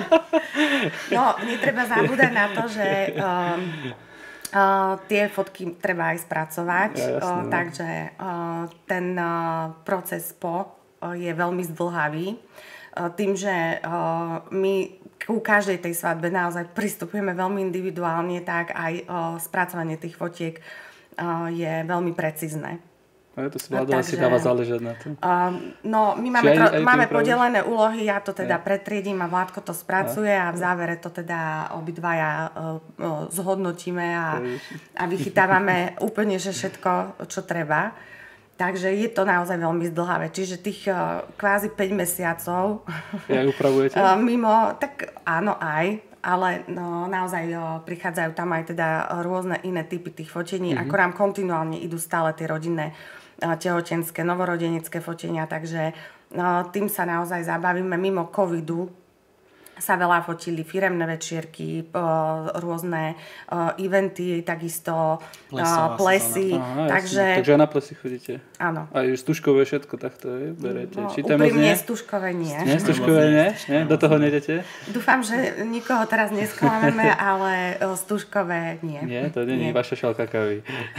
No, netreba zabúdať na to, že um, uh, tie fotky treba aj spracovať. Ja, jasné, uh, no. Takže uh, ten uh, proces po uh, je veľmi zdĺhavý. Uh, tým, že uh, my ku každej tej svadbe naozaj pristupujeme veľmi individuálne, tak aj uh, spracovanie tých fotiek uh, je veľmi precízne. A to si Vlado asi dáva záležať na to. Um, no, my máme, tro, máme podelené úlohy, ja to teda ja. pretriedím a Vládko to spracuje a, a v závere to teda obidvaja uh, uh, zhodnotíme a, a vychytávame úplne že všetko, čo treba. Takže je to naozaj veľmi zdĺhavé. Čiže tých uh, kvázi päť mesiacov ja upravujete? uh, mimo, tak áno aj, ale no, naozaj uh, prichádzajú tam aj teda rôzne iné typy tých fotení, mm-hmm. ako nám kontinuálne idú stále tie rodinné tehotenské, novorodenecké fotenia, takže no, tým sa naozaj zabavíme. Mimo covidu sa veľa fotili firemné večierky, rôzne eventy, takisto Plesová plesy. Aha, takže... takže aj na plesy chodíte? Áno. A stužkové všetko takto je, berete? No, Čítaj úprimne stužkové nie. Nie, stužkové nie? nie? Do toho nedete? Dúfam, že nikoho teraz nesklameme, ale stužkové nie. Nie? To nie je vaša šálka kávy.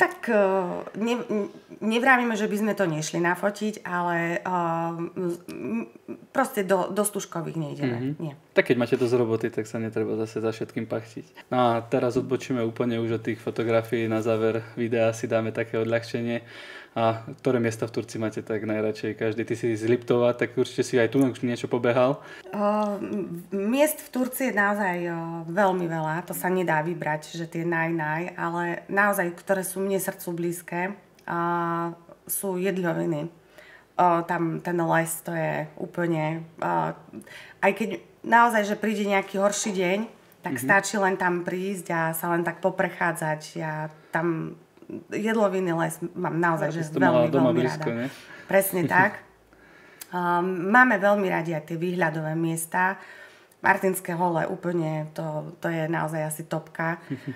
Tak ne, nevrávime, že by sme to nešli nafotiť, ale uh, proste do, do stužkových nejdeme. Mm-hmm. Nie. Tak keď máte dosť roboty, tak sa netreba zase za všetkým pachtiť. No a teraz odbočíme úplne už od tých fotografií. Na záver videa si dáme také odľahčenie. A ktoré miesta v Turcii máte tak najradšej? Každý, ty si z Liptova, tak určite si aj tu niečo pobehal. Uh, miest v Turcii je naozaj uh, veľmi veľa. To sa nedá vybrať, že tie naj-naj, ale naozaj, ktoré sú mne srdcu blízke, uh, sú Jedľoviny. Uh, tam ten les, to je úplne... Uh, aj keď naozaj, že príde nejaký horší deň, tak mm-hmm. stačí len tam prísť a sa len tak poprechádzať. Ja tam... Jedloviny les mám naozaj ja, že veľmi, veľmi blízko, rada. Ne? Presne tak. Um, máme veľmi radi aj tie výhľadové miesta. Martinské hole úplne, to, to je naozaj asi topka.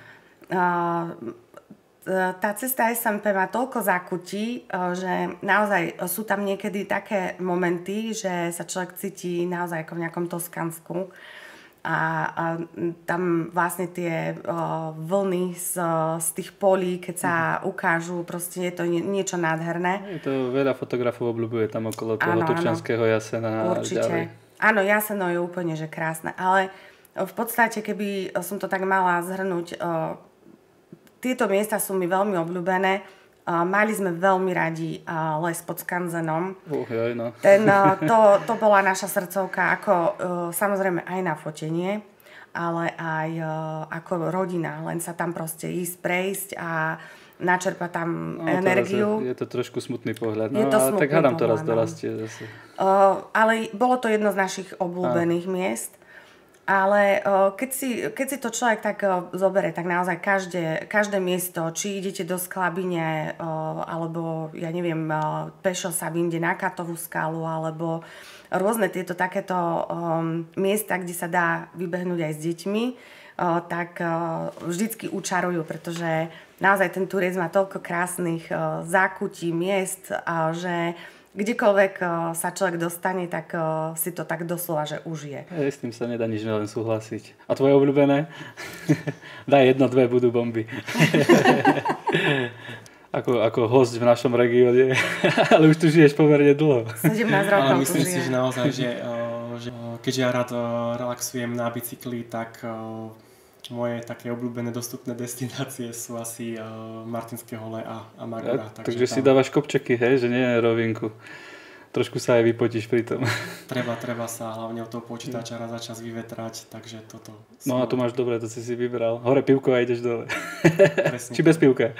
Uh, tá cesta es em pé má toľko zákutí, že naozaj sú tam niekedy také momenty, že sa človek cíti naozaj ako v nejakom Toskansku. A, a tam vlastne tie uh, vlny z, z tých polí, keď sa mm-hmm. ukážu, proste je to nie, niečo nádherné. Je to veľa fotografov obľúbuje tam okolo toho Turčianskeho jasena. Určite. Ďalej. Áno, jaseno je úplne že krásne, ale v podstate, keby som to tak mala zhrnúť, uh, tieto miesta sú mi veľmi obľúbené. Uh, mali sme veľmi radi uh, les pod Skanzenom. Uh, jaj, no. Ten, uh, to, to bola naša srdcovka, ako uh, samozrejme aj na fotenie, ale aj uh, ako rodina. Len sa tam proste ísť, prejsť a načerpať tam no, energiu. Je, je to trošku smutný pohľad. No, to ale tak hádam to raz dorastie zase. Uh, ale bolo to jedno z našich obľúbených a. miest. Ale keď si, keď si to človek tak zoberie, tak naozaj každé, každé miesto, či idete do Sklabine, alebo ja neviem, pešo sa vyjde na Katovú skalu, alebo rôzne tieto takéto um, miesta, kde sa dá vybehnúť aj s deťmi, uh, tak uh, vždycky učarujú, pretože naozaj ten turizm má toľko krásnych uh, zákutí, miest, uh, že kdekoľvek sa človek dostane, tak si to tak doslova, že užije. E, s tým sa nedá nič len súhlasiť. A tvoje obľúbené? Daj jedno, dve, budú bomby. ako, ako host v našom regióne. Ale už tu žiješ pomerne dlho. sedemnásť rokov Ale myslím tu si, že naozaj, že, že keďže ja rád relaxujem na bicykli, tak moje také obľúbené dostupné destinácie sú asi uh, Martinské hole a, a Magora. Ja, takže takže tam... si dávaš kopčeky, hej, že nie je rovinku. Trošku sa aj vypotíš pri tom. Treba, treba sa hlavne od toho počítača raz za čas vyvetrať, takže toto... No a tu máš dobre, to si si vybral. Hore pivko a ideš dole. Presne. Či bez pivka.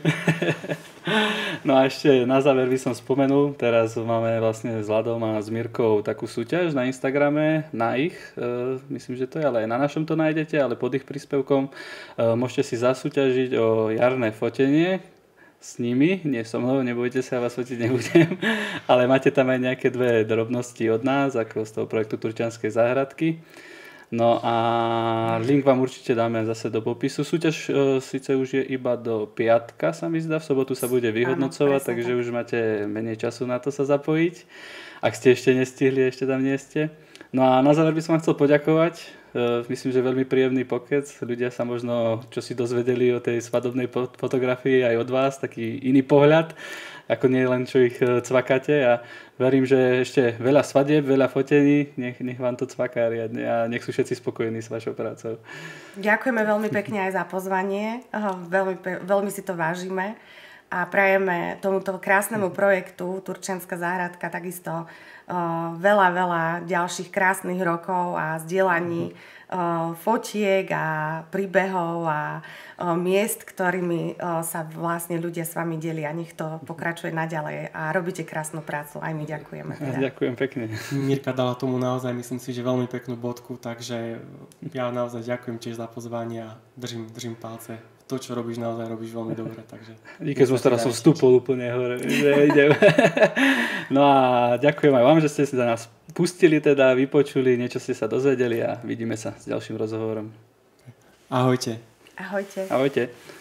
No a ešte na záver by som spomenul, teraz máme vlastne s Ladom a s Mirkou takú súťaž na Instagrame, na ich, e, myslím, že to je, ale aj na našom to nájdete, ale pod ich príspevkom e, môžete si zasúťažiť o jarné fotenie s nimi, nie so mnou, nebojte sa, ja vás fotiť nebudem, ale máte tam aj nejaké dve drobnosti od nás, ako z toho projektu Turčianskej záhradky. No a link vám určite dáme zase do popisu. Súťaž e, síce už je iba do piatka, sa mi zdá, v sobotu sa bude vyhodnocovať, áno, takže už máte menej času na to sa zapojiť. Ak ste ešte nestihli, ešte tam nie ste. No a na záver by som vám chcel poďakovať. E, myslím, že veľmi príjemný pokec. Ľudia sa možno, čo si dozvedeli o tej svadobnej fotografii aj od vás, taký iný pohľad, ako nie len čo ich cvakáte, a verím, že ešte veľa svadieb, veľa fotení, nech, nech vám to cvaká riadne a nech sú všetci spokojní s vašou prácou. Ďakujeme veľmi pekne aj za pozvanie, veľmi, veľmi si to vážime a prajeme tomuto krásnemu projektu Turčianska záhradka takisto veľa, veľa ďalších krásnych rokov a zdieľaní fotiek a príbehov a miest, ktorými sa vlastne ľudia s vami delia. Nech to pokračuje naďalej a robíte krásnu prácu. Aj my ďakujeme. Teda. Ďakujem pekne. Mirka dala tomu naozaj, myslím si, že veľmi peknú bodku, takže ja naozaj ďakujem tiež za pozvanie a držím, držím palce. To, čo robíš, naozaj robíš veľmi dobre. Takže díky, som teraz som vstúpol úplne hore. No a ďakujem aj vám, že ste si za nás pustili, teda vypočuli, niečo ste sa dozvedeli a vidíme sa s ďalším rozhovorom. Ahojte. Ahojte. Ahojte.